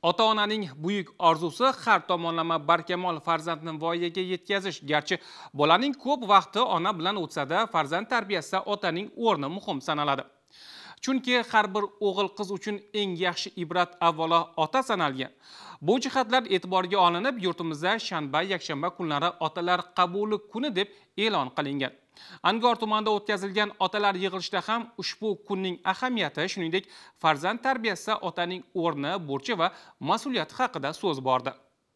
Ota-onaning buyuk orzusi har tomonlama barkamol farzandni voyaga yetkazish. Garchi bolaning ko'p vaqti ona bilan o'tsa-da, farzand tarbiyasida otaning o'rni muhim sanaladi. Chunki har bir o'g'il qiz uchun eng yaxshi ibrat avvalo ota sanalgan. Bu jihatlar e'tiborga olinib, yurtimizda shanba, yakshanba kunlari otalar qabuli kuni deb e'lon qilingan. Angor tumanida o'tkazilgan otalar yig'ilishida ham ushbu kunning ahamiyati, shuningdek, farzand tarbiyasida otaning o'rni, burchi va mas'uliyati haqida so'z bordi.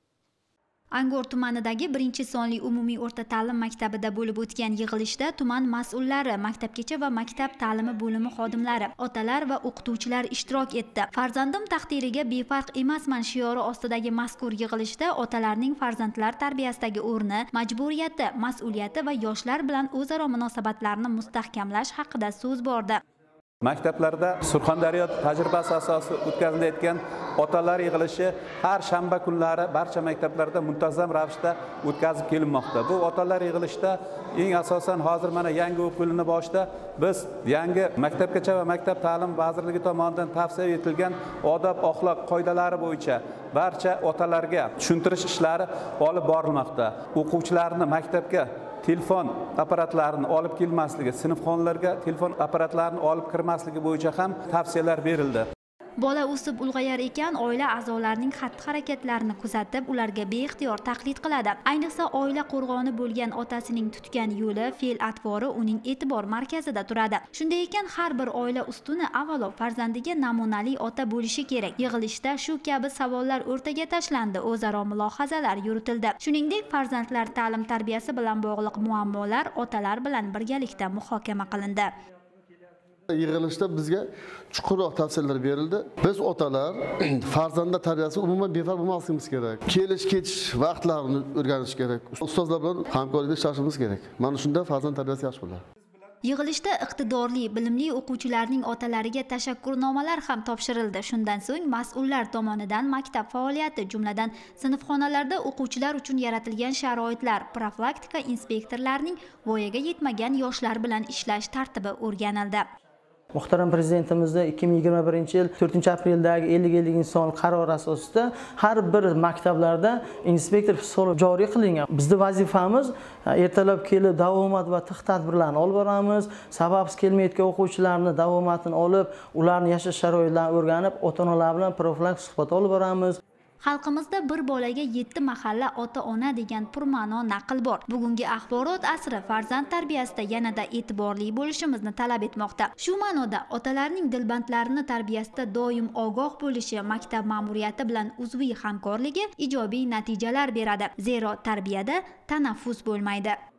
Angor tumanidagi 1-sonli umumiy o'rta ta'lim maktabida bo'lib o'tgan yig'ilishda tuman mas'ullari, maktabgacha va maktab ta'limi bo'limi xodimlari, otalar va o'qituvchilar ishtirok etdi. Farzandim taqdiriga befarq emasman shiori ostidagi mazkur yig'ilishda otalarning farzandlar tarbiyasidagi o'rni, majburiyati, mas'uliyati va yoshlar bilan o'zaro munosabatlarni mustahkamlash haqida so'z bordi. Maktablarda Surxondaryo tajribasi asosida o'tkazilayotgan otalar yig'ilishi har shanba kunlari barcha maktablarda muntazam ravishda o'tkazib kelinmoqda. Bu otalar yig'ilishida eng asosan hozir mana yangi o'quv yilini boshida biz yangi maktabgacha va maktab ta'lim vazirligi tomonidan tavsiya etilgan odob axloq qoidalari bo'yicha barcha otalarga tushuntirish ishlari olib borilmoqda. O'quvchilarni maktabga telefon apparatlarini olib kelmasligi, sinfxonalarga telefon apparatlarini olib kirmasligi bo'yicha ham tavsiyalar berildi. Bola o'sib ulg'ayar ekan, oila a'zolarining xatti-harakatlarini kuzatib, ularga beixtiyor taqlid qiladi. Ayniqsa, oila qo'rg'oni bo'lgan otasining tutgan yo'li, fe'l-atvori uning e'tibor markazida turadi. Shunday ekan, har bir oila ustuni avvalo farzandiga namunali ota bo'lishi kerak. Yig'ilishda shu kabi savollar o'rtaga tashlandi, o'zaro mulohazalar yuritildi. Shuningdek, farzandlar ta'lim-tarbiyasi bilan bog'liq muammolar otalar bilan birgalikda muhokama qilindi. Yig'ilishda bizga chuqurroq tavsiyalar berildi. Biz otalar farzandlar tarbiyasi umuman befarq bo'lmasligimiz kerak. Kelish-ketish vaqtlarini o'rganish kerak. Ustozlar bilan hamkorlikda ishlashimiz kerak. Mana shunda farzand tarbiyasi yaxshi bo'ladi. Yig'ilishda iqtidorli, bilimli o'quvchilarning otalariga tashakkurnomalar ham topshirildi. Shundan so'ng mas'ullar tomonidan maktab faoliyati, jumladan sinfxonalarda o'quvchilar uchun yaratilgan sharoitlar, profilaktika inspektorlarining voyaga yetmagan yoshlar bilan ishlash tartibi o'rganildi. Muhtaram Prezidentimizning 2021-yil 4-aprildagi 50-50 son qarori asosida har bir maktablarda inspektor hisob joriy qilingan. Bizning vazifamiz ertalab kelib davomat va tadbirlarni olib boramiz. Sababsiz kelmayotgan o'quvchilarni davomatini olib, ularning yashash sharoitlarini o'rganib, ota-onalar bilan profilaktik suhbat olib boramiz. Xalqimizda bir bolaga 7 mahalla ota-ona degan purma'no naql bor. Bugungi axborot asri farzand tarbiyasida yanada e'tiborli bo'lishimizni talab etmoqda. Shu ma'noda otalarning dilbandlarini tarbiyasida doim ogoh bo'lishi, maktab ma'muriyati bilan uzviy hamkorligi ijobiy natijalar beradi. Zero tarbiyada tanaffus bo'lmaydi.